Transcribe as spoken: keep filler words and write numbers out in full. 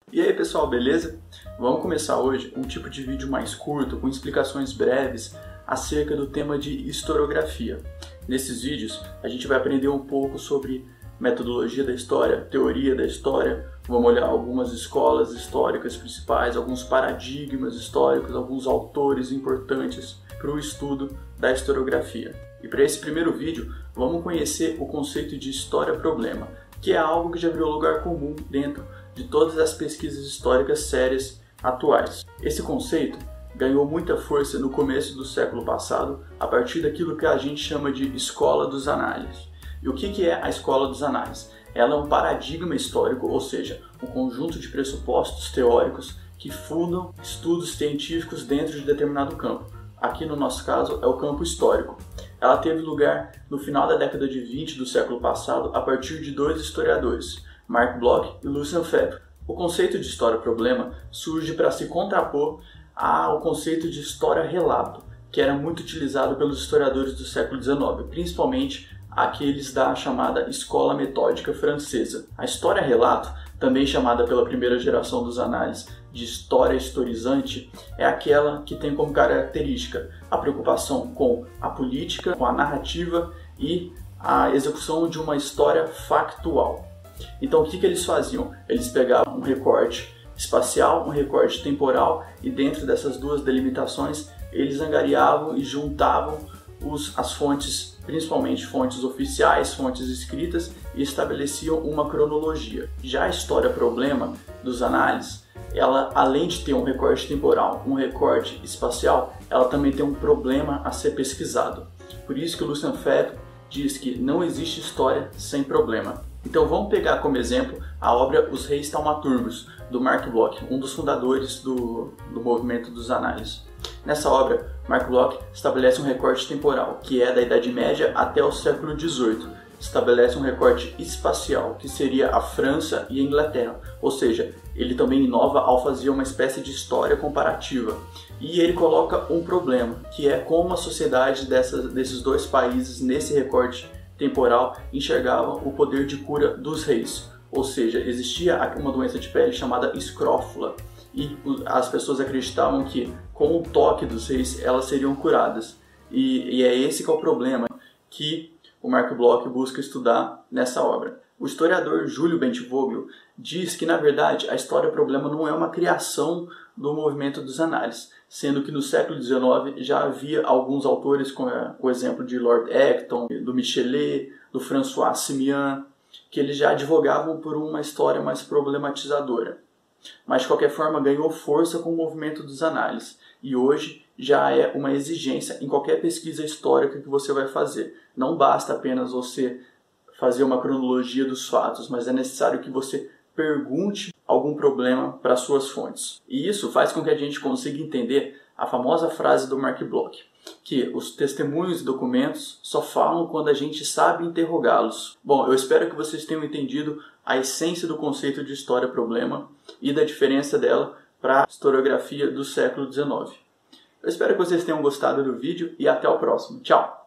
E aí pessoal, beleza? Vamos começar hoje um tipo de vídeo mais curto, com explicações breves acerca do tema de historiografia. Nesses vídeos a gente vai aprender um pouco sobre metodologia da história, teoria da história, vamos olhar algumas escolas históricas principais, alguns paradigmas históricos, alguns autores importantes para o estudo da historiografia. E para esse primeiro vídeo vamos conhecer o conceito de história-problema, que é algo que já virou lugar comum dentro de todas as pesquisas históricas sérias atuais. Esse conceito ganhou muita força no começo do século passado, a partir daquilo que a gente chama de Escola dos Análises. E o que é a Escola dos Análises? Ela é um paradigma histórico, ou seja, um conjunto de pressupostos teóricos que fundam estudos científicos dentro de determinado campo. Aqui no nosso caso é o campo histórico. Ela teve lugar no final da década de vinte do século passado a partir de dois historiadores, Mark Bloch e Lucian Febvre. O conceito de história-problema surge para se contrapor ao conceito de história-relato, que era muito utilizado pelos historiadores do século dezenove, principalmente aqueles da chamada Escola Metódica Francesa. A história-relato, também chamada pela primeira geração dos análises de história historizante, é aquela que tem como característica a preocupação com a política, com a narrativa e a execução de uma história factual. Então o que, que eles faziam? Eles pegavam um recorte espacial, um recorte temporal, e dentro dessas duas delimitações eles angariavam e juntavam os, as fontes, principalmente fontes oficiais, fontes escritas, e estabeleciam uma cronologia. Já a história-problema dos análises, ela, além de ter um recorte temporal, um recorte espacial, ela também tem um problema a ser pesquisado. Por isso que o Lucian Febvre diz que não existe história sem problema. Então vamos pegar como exemplo a obra Os Reis Taumaturgos, do Mark Bloch, um dos fundadores do, do movimento dos análises. Nessa obra, Mark Bloch estabelece um recorte temporal, que é da Idade Média até o século dezoito. Estabelece um recorte espacial, que seria a França e a Inglaterra, ou seja, ele também inova ao fazer uma espécie de história comparativa. E ele coloca um problema, que é como a sociedade dessas, desses dois países, nesse recorte temporal, enxergavam o poder de cura dos reis. Ou seja, existia uma doença de pele chamada escrófula, e as pessoas acreditavam que com o toque dos reis elas seriam curadas. E, e é esse que é o problema que o Mark Bloch busca estudar nessa obra. O historiador Júlio Bentivoglio diz que, na verdade, a história-problema não é uma criação do movimento dos análises, sendo que no século dezenove já havia alguns autores, como o exemplo de Lord Acton, do Michelet, do François Simian, que eles já advogavam por uma história mais problematizadora. Mas, de qualquer forma, ganhou força com o movimento dos análises, e hoje já é uma exigência em qualquer pesquisa histórica que você vai fazer. Não basta apenas você fazer uma cronologia dos fatos, mas é necessário que você pergunte algum problema para suas fontes. E isso faz com que a gente consiga entender a famosa frase do Mark Bloch, que os testemunhos e documentos só falam quando a gente sabe interrogá-los. Bom, eu espero que vocês tenham entendido a essência do conceito de história-problema e da diferença dela para a historiografia do século dezenove. Eu espero que vocês tenham gostado do vídeo e até o próximo. Tchau!